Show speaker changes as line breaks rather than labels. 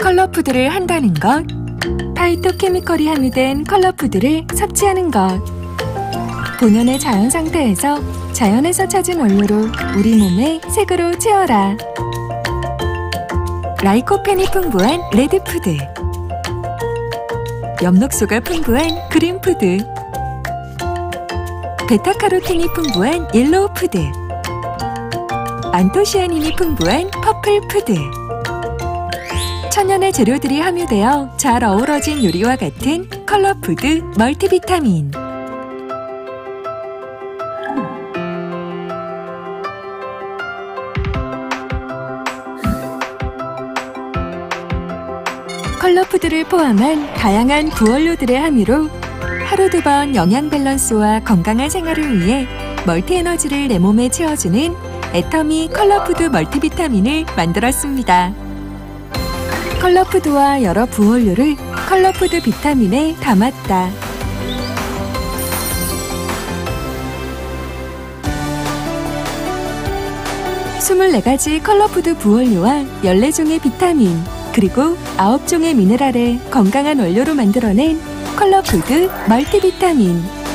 컬러푸드를 한다는 것, 파이토케미컬이 함유된 컬러푸드를 섭취하는 것. 본연의 자연 상태에서 자연에서 찾은 원료로 우리 몸에 색으로 채워라. 라이코펜이 풍부한 레드푸드, 엽록소가 풍부한 그린푸드, 베타카로틴이 풍부한 옐로우푸드, 안토시아닌이 풍부한 퍼플푸드. 천연의 재료들이 함유되어 잘 어우러진 요리와 같은 컬러푸드 멀티비타민. 컬러푸드를 포함한 다양한 부원료들의 함유로 하루 2번 영양 밸런스와 건강한 생활을 위해 멀티에너지를 내 몸에 채워주는 애터미 컬러푸드 멀티비타민을 만들었습니다. 컬러푸드와 여러 부원료를 컬러푸드 비타민에 담았다. 스물네 가지 컬러푸드 부원료와 14종의 비타민, 그리고 9종의 미네랄을 건강한 원료로 만들어낸 컬러푸드 멀티비타민.